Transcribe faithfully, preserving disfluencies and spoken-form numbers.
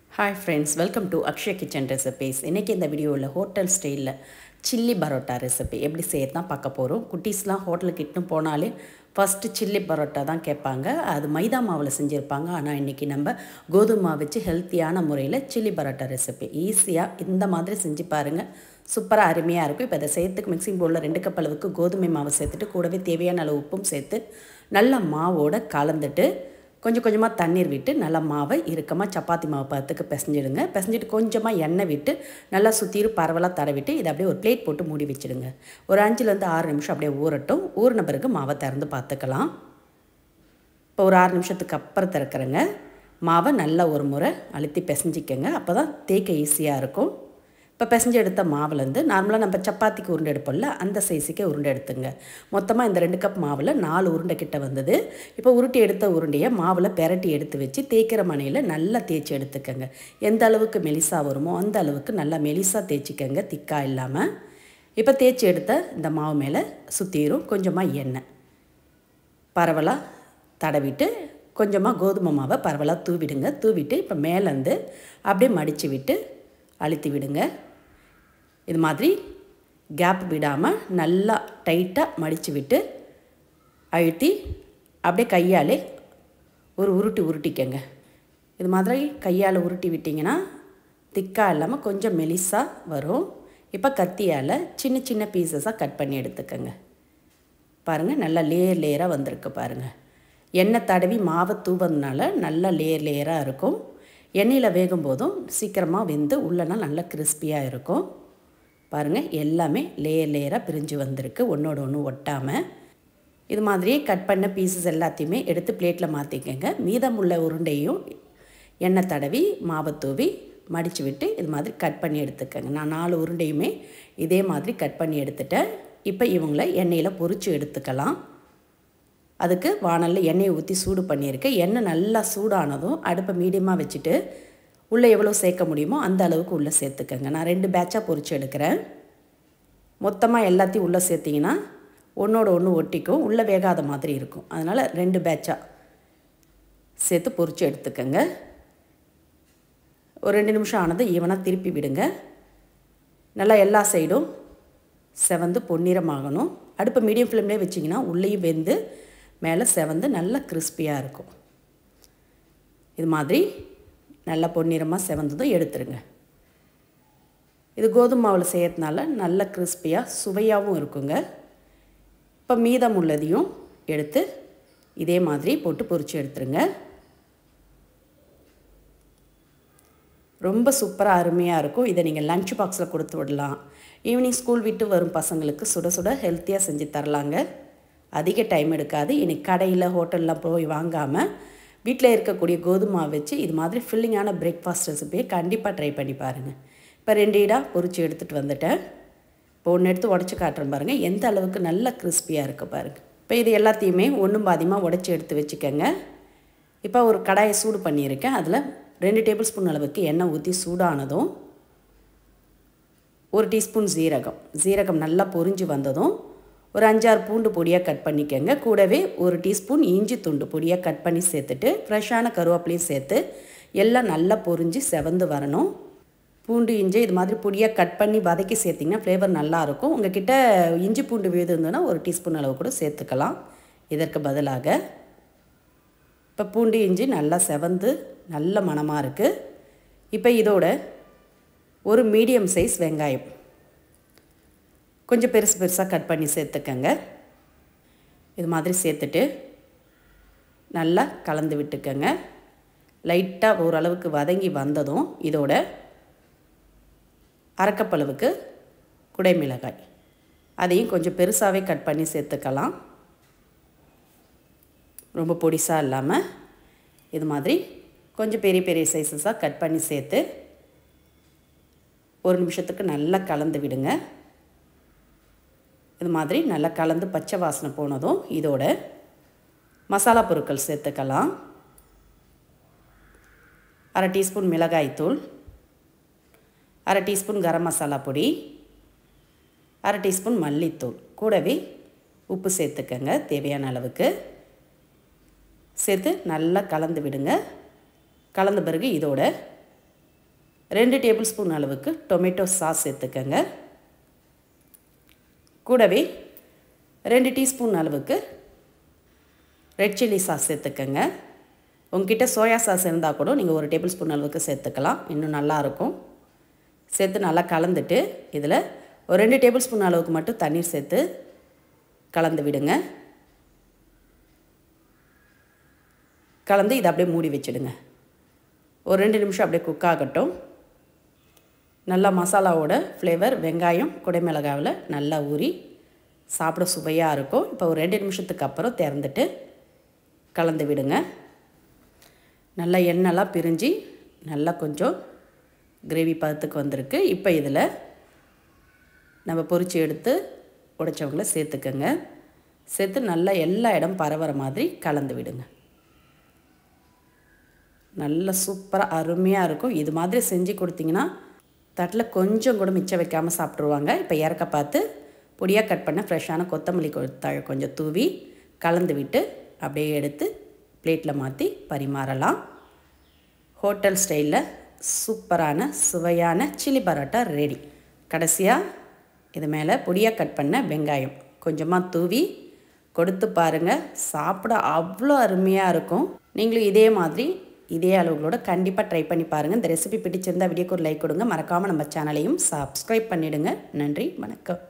Hi friends, welcome to Akshay Kitchen Recipes. இன்னைக்கு இந்த வீடியோல ஹோட்டல் ஸ்டைல்ல சில்லி பரோட்டா ரெசிபி எப்படி செய்யறதுனா பார்க்க போறோம். குட்டீஸ்லாம் ஹோட்டலுக்கு கிட்ட போனாலே ஃபர்ஸ்ட் சில்லி பரோட்டா தான் கேட்பாங்க. அது மைதா மாவுல செஞ்சிருப்பாங்க. ஆனா இன்னைக்கு நம்ம கோதுமை மாவு வச்சு ஹெல்த்தியான முறையில் சில்லி பரோட்டா ரெசிபி ஈஸியா இந்த மாதிரி செஞ்சு பாருங்க. சூப்பரா அருமையா இருக்கும். இப்போ இதை செய்யறதுக்கு மிக்சிங் பவுல்ல ரெண்டு கப் அளவுக்கு கோதுமை மாவு சேர்த்துட்டு கூடவே தேவையான அளவு உப்பும் சேர்த்து நல்ல மாவோட கலந்துட்டு கொஞ்சம் கொஞ்சமாக தண்ணீர் விட்டு நல்லா மாவை இறுக்கமாக சப்பாத்தி மாவு பார்த்துக்கு பிசைஞ்சிடுங்க. பிசைஞ்சிட்டு கொஞ்சமாக எண்ணெய் விட்டு நல்லா சுற்றிரும் பரவலாக தடவிட்டு இதை அப்படியே ஒரு பிளேட் போட்டு மூடி வச்சுடுங்க. ஒரு அஞ்சுலேருந்து ஆறு நிமிஷம் அப்படியே ஊறட்டும். ஊறின பிறகு மாவை திறந்து பார்த்துக்கலாம். இப்போ ஒரு ஆறு நிமிஷத்துக்கு அப்புறம் திறக்கிறேங்க. மாவை நல்லா ஒரு முறை அழுத்தி பிசைஞ்சிக்கங்க. அப்போ தான் தேய்க்க ஈஸியாக இருக்கும். இப்போ பிசைஞ்சு எடுத்த மாவுலேருந்து நார்மலாக நம்ம சப்பாத்திக்கு உருண்டை எடுப்போம்ல அந்த சைஸுக்கே உருண்டை எடுத்துங்க. மொத்தமாக இந்த ரெண்டு கப் மாவில் நாலு உருண்டை கிட்ட வந்தது. இப்போ உருட்டி எடுத்த உருண்டையை மாவில் பெரட்டி எடுத்து வச்சு தேய்க்கிற மனையில் நல்லா தேய்ச்சி எடுத்துக்கங்க. எந்த அளவுக்கு மெலிசாக வருமோ அந்த அளவுக்கு நல்லா மெலிசாக தேய்ச்சிக்கங்க, திக்காக இல்லாமல். இப்போ தேய்ச்சி எடுத்த இந்த மாவு மேலே சுற்றிரும் கொஞ்சமாக எண்ணெய் பரவலாக தடவிட்டு கொஞ்சமாக கோதுமை மாவை பரவலாக தூவிடுங்க. தூவிட்டு இப்போ மேலேருந்து அப்படியே மடித்து விட்டு அழுத்தி விடுங்க. இது மாதிரி கேப் விடாமல் நல்லா டைட்டாக மடித்து விட்டு அழுத்தி அப்படியே கையாலே ஒரு உருட்டி உருட்டிக்கங்க. இது மாதிரி கையால் உருட்டி விட்டிங்கன்னா திக்காக இல்லாமல் கொஞ்சம் மெலிசாக வரும். இப்போ கத்தியால் சின்ன சின்ன பீசஸாக கட் பண்ணி எடுத்துக்கங்க. பாருங்கள் நல்லா லேயர் லேயராக வந்திருக்கு பாருங்கள். எண்ணெய் தடவி மாவை தூவதுனால நல்லா லேயர் லேயராக இருக்கும். எண்ணெயில் வேகும் போதும் சீக்கிரமாக வெந்து உள்ளனா நல்லா கிறிஸ்பியாக இருக்கும். பாருங்கள் எல்லாமே லேயர் லேயராக பிரிஞ்சு வந்திருக்கு, ஒன்றோட ஒன்று ஒட்டாமல். இது மாதிரியே கட் பண்ண பீசஸ் எல்லாத்தையுமே எடுத்து பிளேட்டில் மாற்றிக்கங்க. மீதம் உள்ள உருண்டையும் எண்ணெய் தடவி மாவை தூவி மடித்து விட்டு இது மாதிரி கட் பண்ணி எடுத்துக்கங்க. நான் நாலு உருண்டையுமே இதே மாதிரி கட் பண்ணி எடுத்துட்டேன். இப்போ இவங்களை எண்ணெயில் பொரித்து எடுத்துக்கலாம். அதுக்கு வானலில் எண்ணெயை ஊற்றி சூடு பண்ணியிருக்கேன். எண்ணெய் நல்லா சூடானதும் அடுப்பை மீடியமாக வச்சுட்டு உள்ளே எவ்வளோ சேர்க்க முடியுமோ அந்த அளவுக்கு உள்ளே சேர்த்துக்கங்க. நான் ரெண்டு பேட்சாக பொரித்து எடுக்கிறேன். மொத்தமாக எல்லாத்தையும் உள்ளே சேர்த்திங்கன்னா ஒன்றோட ஒன்று ஒட்டிக்கும், உள்ளே வேகாத மாதிரி இருக்கும். அதனால் ரெண்டு பேட்சாக சேர்த்து பொரித்து எடுத்துக்கங்க. ஒரு ரெண்டு நிமிஷம் ஆனது ஈவனாக திருப்பி விடுங்க. நல்லா எல்லா சைடும் செவந்து பொன்னிறமாகணும். அடுப்பை மீடியம் ஃப்ளேம்லேயே வச்சிங்கன்னா உள்ளேயும் வெந்து மேலே செவந்து நல்லா கிறிஸ்பியாக இருக்கும். இது மாதிரி நல்லா பொன்னிறமாக செவந்ததும் எடுத்துருங்க. இது கோதுமை மாவில் செய்யறதுனால நல்ல கிறிஸ்பியாக சுவையாகவும் இருக்குங்க. இப்போ மீதம் உள்ளதையும் எடுத்து இதே மாதிரி போட்டு பொரித்து எடுத்துருங்க. ரொம்ப சூப்பராக அருமையாக இருக்கும். இதை நீங்கள் லஞ்ச் பாக்ஸில் கொடுத்து விடலாம். ஈவினிங் ஸ்கூல் விட்டு வரும் பசங்களுக்கு சுட சுட ஹெல்த்தியாக செஞ்சு தரலாங்க. அதிக டைம் எடுக்காது. இன்றைக்கி கடையில் ஹோட்டலில் போய் வாங்காமல் வீட்டில் இருக்கக்கூடிய கோதுமை வச்சு இது மாதிரி ஃபில்லிங்கான பிரேக்ஃபாஸ்ட் ரெசிபியை கண்டிப்பாக ட்ரை பண்ணி பாருங்கள். இப்போ ரெண்டு ஈடாக பொரித்து எடுத்துகிட்டு வந்துட்டேன். இப்போ ஒன்று எடுத்து உடச்சி காட்டுறேன் பாருங்கள், எந்த அளவுக்கு நல்லா கிறிஸ்பியாக இருக்குது பாருங்கள். இப்போ இது எல்லாத்தையுமே ஒன்றும் பாதியமாக உடச்சி எடுத்து வச்சுக்கோங்க. இப்போ ஒரு கடாயை சூடு பண்ணியிருக்கேன். அதில் ரெண்டு டேபிள் ஸ்பூன் அளவுக்கு எண்ணெய் ஊற்றி சூடானதும் ஒரு டீஸ்பூன் ஜீரகம் ஜீரகம் நல்லா பொரிஞ்சு வந்ததும் ஒரு அஞ்சாறு பூண்டு பொடியாக கட் பண்ணிக்கோங்க. கூடவே ஒரு டீஸ்பூன் இஞ்சி துண்டு பொடியாக கட் பண்ணி சேர்த்துட்டு ஃப்ரெஷ்ஷான கருவேப்பிலையும் சேர்த்து எல்லாம் நல்லா பொரிஞ்சு செவந்து வரணும். பூண்டு இஞ்சி இது மாதிரி பொடியாக கட் பண்ணி வதக்கி சேர்த்திங்கன்னா ஃப்ளேவர் நல்லாயிருக்கும். உங்கள் கிட்ட இஞ்சி பூண்டு விழுது இருந்ததுன்னா ஒரு டீஸ்பூன் அளவு கூட சேர்த்துக்கலாம் இதற்கு பதிலாக. இப்போ பூண்டு இஞ்சி நல்லா செவந்து நல்ல மணமாக இருக்குது. இப்போ இதோட ஒரு மீடியம் சைஸ் வெங்காயம் கொஞ்சம் பெருசு பெருசாக கட் பண்ணி சேர்த்துக்கங்க. இது மாதிரி சேர்த்துட்டு நல்லா கலந்து விட்டுக்கங்க. லைட்டாக ஓரளவுக்கு வதங்கி வந்ததும் இதோட அரைக்கப்பளவுக்கு குடைமிளகாய் அதையும் கொஞ்சம் பெருசாகவே கட் பண்ணி சேர்த்துக்கலாம். ரொம்ப பொடிசாக இல்லாமல் இது மாதிரி கொஞ்சம் பெரிய பெரிய சைஸஸாக கட் பண்ணி சேர்த்து ஒரு நிமிஷத்துக்கு நல்லா கலந்து விடுங்க. இது மாதிரி நல்லா கலந்து பச்சை வாசனை போனதும் இதோட மசாலா பொருட்கள் சேர்த்துக்கலாம். அரை டீஸ்பூன் மிளகாய்த்தூள், அரை டீஸ்பூன் கரம் மசாலா பொடி, அரை டீஸ்பூன் மல்லித்தூள், கூடவே உப்பு சேர்த்துக்கங்க தேவையான அளவுக்கு. சேர்த்து நல்லா கலந்து விடுங்க. கலந்த பிறகு இதோட ரெண்டு டேபிள் ஸ்பூன் அளவுக்கு டொமேட்டோ சாஸ் சேர்த்துக்கங்க. கூடவே ரெண்டு டீஸ்பூன் அளவுக்கு ரெட் சில்லி சாஸ் சேர்த்துக்கங்க. உங்ககிட்ட சோயா சாஸ் இருந்தால் கூட நீங்கள் ஒரு டேபிள் ஸ்பூன் அளவுக்கு சேர்த்துக்கலாம், இன்னும் நல்லாயிருக்கும். சேர்த்து நல்லா கலந்துட்டு இதில் ஒரு ரெண்டு டேபிள் ஸ்பூன் அளவுக்கு மட்டும் தண்ணீர் சேர்த்து கலந்து விடுங்க. கலந்து இதை அப்படியே மூடி வச்சுடுங்க. ஒரு ரெண்டு நிமிஷம் அப்படியே குக் ஆகட்டும். நல்லா மசாலாவோட ஃப்ளேவர் வெங்காயம் குடைமிளகாவில் நல்லா ஊறி சாப்பிட சுவையாக இருக்கும். இப்போ ஒரு ரெண்டு நிமிஷத்துக்கு அப்புறம் திறந்துட்டு கலந்து விடுங்க. நல்லா எண்ணெய்லாம் பிரிஞ்சு நல்லா கொஞ்சம் கிரேவி பதத்துக்கு வந்திருக்கு. இப்போ இதில் நம்ம பொரித்து எடுத்து உடைச்சவங்கள சேர்த்துக்கங்க. சேர்த்து நல்லா எல்லா இடம் பரவுற மாதிரி கலந்து விடுங்க. நல்லா சூப்பராக அருமையாக இருக்கும். இது மாதிரி செஞ்சு கொடுத்தீங்கன்னா தட்டில் கொஞ்சம் கூட மிச்சம் வைக்காமல் சாப்பிட்ருவாங்க. இப்போ இறக்க பார்த்து பொடியாக கட் பண்ண ஃப்ரெஷ்ஷான கொத்தமல்லி தழை கொஞ்சம் தூவி கலந்து விட்டு அப்படியே எடுத்து பிளேட்டில் மாற்றி பரிமாறலாம். ஹோட்டல் ஸ்டைலில் சூப்பரான சுவையான சில்லி பரோட்டா ரெடி. கடைசியாக இது மேலே பொடியாக கட் பண்ண வெங்காயம் கொஞ்சமாக தூவி கொடுத்து பாருங்கள். சாப்பிட அவ்வளோ அருமையாக இருக்கும். நீங்களும் இதே மாதிரி இதே அளவுகளோட கண்டிப்பாக ட்ரை பண்ணி பாருங்கள். இந்த ரெசிபி பிடிச்சிருந்தால் வீடியோக்கு ஒரு லைக் கொடுங்க. மறக்காமல் நம்ம சேனலையும் சப்ஸ்கிரைப் பண்ணிவிடுங்க. நன்றி, வணக்கம்.